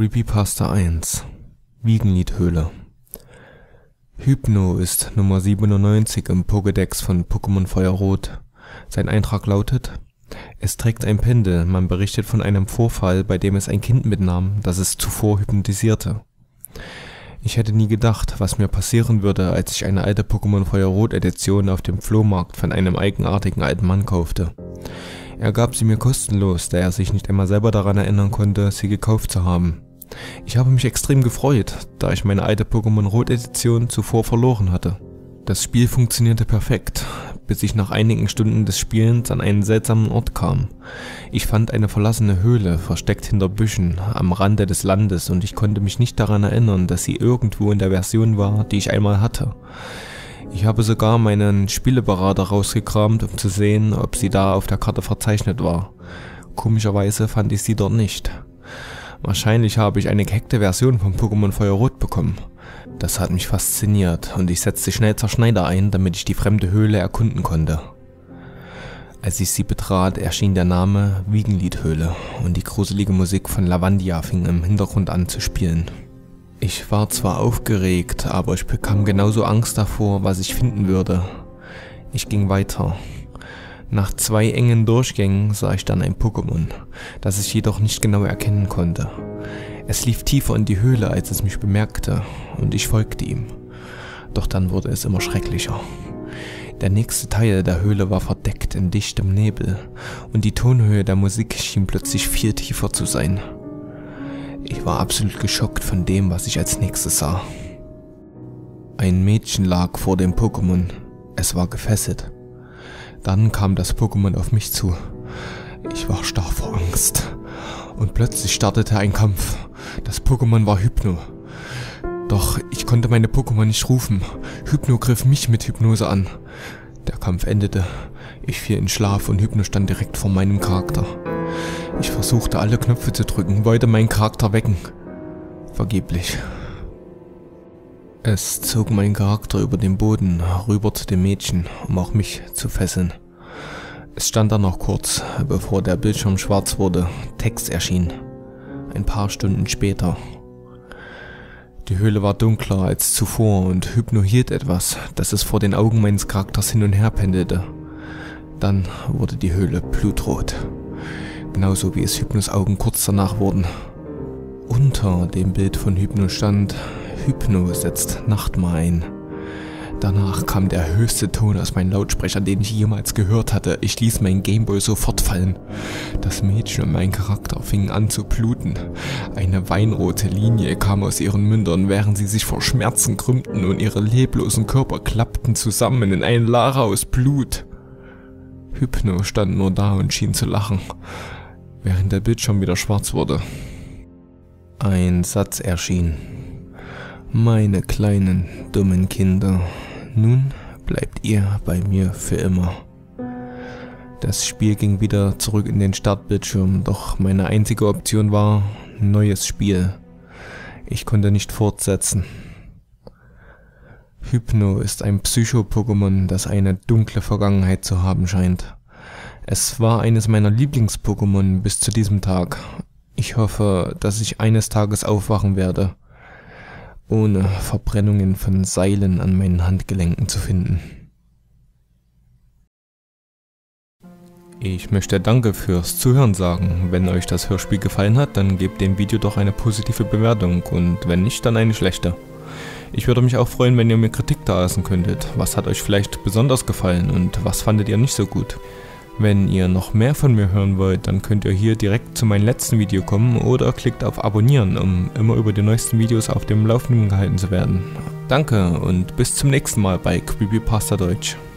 Creepypasta 1 Wiegenliedhöhle. Hypno ist Nummer 97 im Pokédex von Pokémon Feuerrot. Sein Eintrag lautet: Es trägt ein Pendel, man berichtet von einem Vorfall, bei dem es ein Kind mitnahm, das es zuvor hypnotisierte. Ich hätte nie gedacht, was mir passieren würde, als ich eine alte Pokémon Feuerrot Edition auf dem Flohmarkt von einem eigenartigen alten Mann kaufte. Er gab sie mir kostenlos, da er sich nicht einmal selber daran erinnern konnte, sie gekauft zu haben. Ich habe mich extrem gefreut, da ich meine alte Pokémon Rot Edition zuvor verloren hatte. Das Spiel funktionierte perfekt, bis ich nach einigen Stunden des Spielens an einen seltsamen Ort kam. Ich fand eine verlassene Höhle, versteckt hinter Büschen, am Rande des Landes, und ich konnte mich nicht daran erinnern, dass sie irgendwo in der Version war, die ich einmal hatte. Ich habe sogar meinen Spieleberater rausgekramt, um zu sehen, ob sie da auf der Karte verzeichnet war. Komischerweise fand ich sie dort nicht. Wahrscheinlich habe ich eine gehackte Version von Pokémon Feuerrot bekommen. Das hat mich fasziniert und ich setzte schnell Zerschneider ein, damit ich die fremde Höhle erkunden konnte. Als ich sie betrat, erschien der Name Wiegenliedhöhle und die gruselige Musik von Lavandia fing im Hintergrund an zu spielen. Ich war zwar aufgeregt, aber ich bekam genauso Angst davor, was ich finden würde. Ich ging weiter. Nach 2 engen Durchgängen sah ich dann ein Pokémon, das ich jedoch nicht genau erkennen konnte. Es lief tiefer in die Höhle, als es mich bemerkte, und ich folgte ihm. Doch dann wurde es immer schrecklicher. Der nächste Teil der Höhle war verdeckt in dichtem Nebel, und die Tonhöhe der Musik schien plötzlich viel tiefer zu sein. Ich war absolut geschockt von dem, was ich als nächstes sah. Ein Mädchen lag vor dem Pokémon. Es war gefesselt. Dann kam das Pokémon auf mich zu. Ich war starr vor Angst. Und plötzlich startete ein Kampf. Das Pokémon war Hypno. Doch ich konnte meine Pokémon nicht rufen. Hypno griff mich mit Hypnose an. Der Kampf endete. Ich fiel in Schlaf und Hypno stand direkt vor meinem Charakter. Ich versuchte alle Knöpfe zu drücken, wollte meinen Charakter wecken. Vergeblich. Es zog meinen Charakter über den Boden rüber zu dem Mädchen, um auch mich zu fesseln. Es stand dann noch kurz, bevor der Bildschirm schwarz wurde, Text erschien. Ein paar Stunden später. Die Höhle war dunkler als zuvor und Hypno hielt etwas, das es vor den Augen meines Charakters hin und her pendelte. Dann wurde die Höhle blutrot. Genauso wie es Hypnos Augen kurz danach wurden. Unter dem Bild von Hypno stand: Hypno setzt Nachtmahl ein. Danach kam der höchste Ton aus meinen Lautsprechern, den ich jemals gehört hatte. Ich ließ meinen Gameboy sofort fallen. Das Mädchen und mein Charakter fingen an zu bluten. Eine weinrote Linie kam aus ihren Mündern, während sie sich vor Schmerzen krümmten, und ihre leblosen Körper klappten zusammen in eine Lache aus Blut. Hypno stand nur da und schien zu lachen, während der Bildschirm wieder schwarz wurde. Ein Satz erschien: Meine kleinen, dummen Kinder, nun bleibt ihr bei mir für immer. Das Spiel ging wieder zurück in den Startbildschirm, doch meine einzige Option war: neues Spiel. Ich konnte nicht fortsetzen. Hypno ist ein Psycho-Pokémon, das eine dunkle Vergangenheit zu haben scheint. Es war eines meiner Lieblings-Pokémon bis zu diesem Tag. Ich hoffe, dass ich eines Tages aufwachen werde, ohne Verbrennungen von Seilen an meinen Handgelenken zu finden. Ich möchte Danke fürs Zuhören sagen. Wenn euch das Hörspiel gefallen hat, dann gebt dem Video doch eine positive Bewertung, und wenn nicht, dann eine schlechte. Ich würde mich auch freuen, wenn ihr mir Kritik da lassen könntet. Was hat euch vielleicht besonders gefallen und was fandet ihr nicht so gut? Wenn ihr noch mehr von mir hören wollt, dann könnt ihr hier direkt zu meinem letzten Video kommen oder klickt auf Abonnieren, um immer über die neuesten Videos auf dem Laufenden gehalten zu werden. Danke und bis zum nächsten Mal bei Creepypasta Deutsch.